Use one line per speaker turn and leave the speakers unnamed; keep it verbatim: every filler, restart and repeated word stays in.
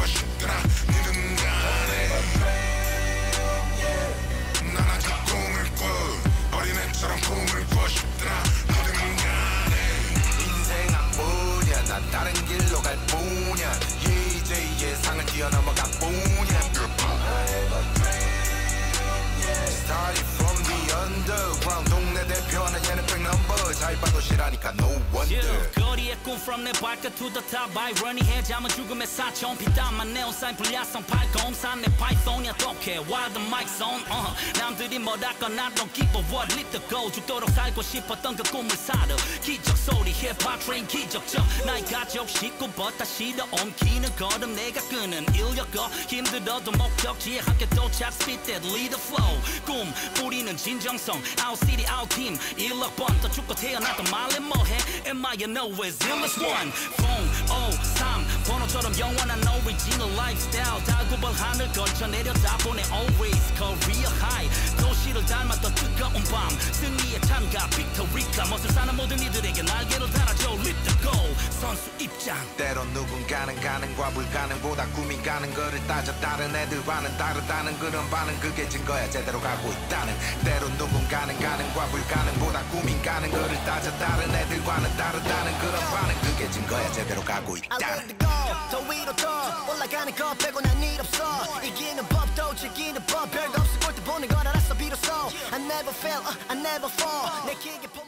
싶더라 니는 가네 난 아직 꿈을 꿔 어린애처럼 꿈을 꿔 싶더라 니는 가네
인생 안 보냐 난 다른 길로 갈 뿐이야 이제 예상을 뛰어넘어가 뿐이야 Started from the underground 동네 대표하는 얘는 백 넘버 잘 봐도 싫으니까 no wonder
yeah, 거리의 꿈 from 내 발끝 to the top irony 해잠은 죽음의 사촌 피땀만 내온 사인 불야성 팔공산 내 파이썬이야 독해 wild mic zone uh, 남들이 뭐랄건 I don't give a what live the go 죽도록 살고 싶었던 그 꿈을 살아 기적 소리 힙합 트레인 기적적 나의 가족 식구 버타 싫어 옮기는 걸음 내가 끄는 인력거 힘들어도 목적지에 함께 도착 spit that lead the flow 꿈 뿌리는 진정성 Our city our team 일억 번 더 죽고 태어났던 말에 뭐해 Am I an always illest one 공오삼 번호처럼 영원한 original lifestyle 달구벌 하늘 걸쳐 내려다보네 always career high 도시를 닮아 더 뜨거운 밤 승리의 참가 빅토리카 멋을 사는 모든 이들에게 날개를 달아줘 lift the goal 선수 입장
때론 누군가는 가능과 불가능보다 꿈이 가는 거를 따져 다른 애들과는 다르다는 그런 반응 그게 증거야 제대로 가고 있다는 때론 누군가는 가능과 불가능보다 꿈이 가는 거를 따져 다른 애들과는 다르다는 그런 반응 그게 증거야 제대로 가고 있다는
더 위로 더 올라가는 것 빼고 난 일 없어 이기는 법도 즐기는 법 별거 없어 골 때 보는 걸 알았어 비로소 I never fail, uh, I never fall 내 기계